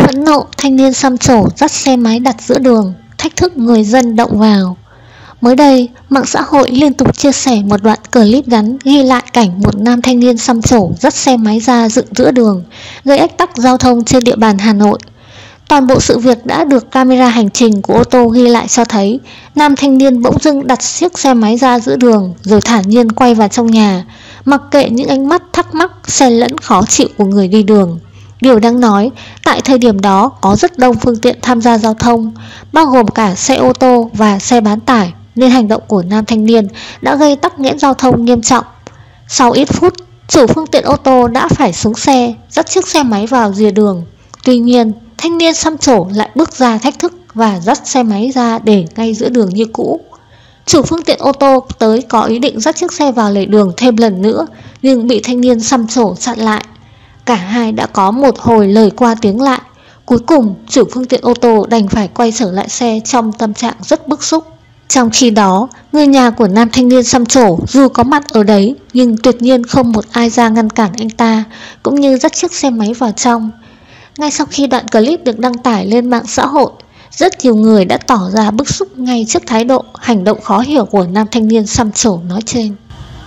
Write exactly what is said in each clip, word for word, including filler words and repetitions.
Phẫn nộ, thanh niên xăm trổ dắt xe máy đặt giữa đường, thách thức người dân động vào. Mới đây, mạng xã hội liên tục chia sẻ một đoạn clip ngắn ghi lại cảnh một nam thanh niên xăm trổ dắt xe máy ra dựng giữa đường, gây ách tắc giao thông trên địa bàn Hà Nội. Toàn bộ sự việc đã được camera hành trình của ô tô ghi lại cho thấy nam thanh niên bỗng dưng đặt chiếc xe máy ra giữa đường rồi thản nhiên quay vào trong nhà, mặc kệ những ánh mắt thắc mắc xen lẫn khó chịu của người đi đường. Điều đáng nói, tại thời điểm đó có rất đông phương tiện tham gia giao thông, bao gồm cả xe ô tô và xe bán tải, nên hành động của nam thanh niên đã gây tắc nghẽn giao thông nghiêm trọng. Sau ít phút, chủ phương tiện ô tô đã phải xuống xe, dắt chiếc xe máy vào rìa đường. Tuy nhiên, thanh niên xăm trổ lại bước ra thách thức và dắt xe máy ra để ngay giữa đường như cũ. Chủ phương tiện ô tô tới có ý định dắt chiếc xe vào lề đường thêm lần nữa, nhưng bị thanh niên xăm trổ chặn lại. Cả hai đã có một hồi lời qua tiếng lại. Cuối cùng, chủ phương tiện ô tô đành phải quay trở lại xe trong tâm trạng rất bức xúc. Trong khi đó, người nhà của nam thanh niên xăm trổ dù có mặt ở đấy nhưng tuyệt nhiên không một ai ra ngăn cản anh ta, cũng như dắt chiếc xe máy vào trong. Ngay sau khi đoạn clip được đăng tải lên mạng xã hội, rất nhiều người đã tỏ ra bức xúc ngay trước thái độ, hành động khó hiểu của nam thanh niên xăm trổ nói trên.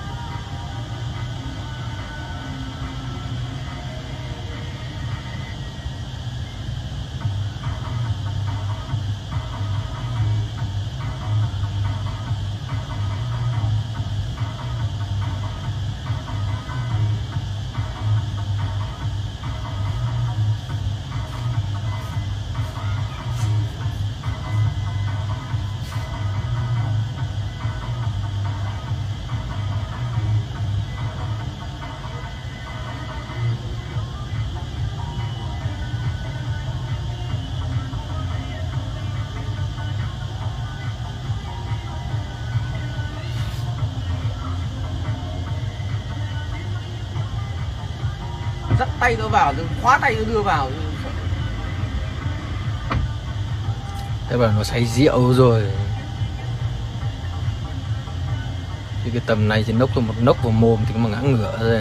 Dắt tay tôi vào, khóa tay tôi đưa vào. Thế bảo nó say rượu rồi. Chứ cái tầm này chỉ nốc cho một nốc vào mồm thì mà ngã ngửa rồi.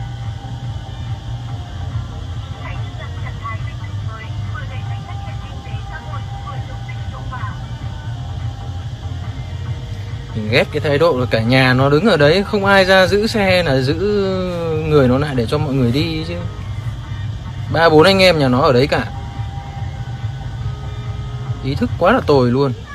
Mình ghét cái thái độ là cả nhà nó đứng ở đấy, không ai ra giữ xe là giữ người nó lại để cho mọi người đi chứ. Ba bốn anh em nhà nó ở đấy cả. Ý thức quá là tồi luôn.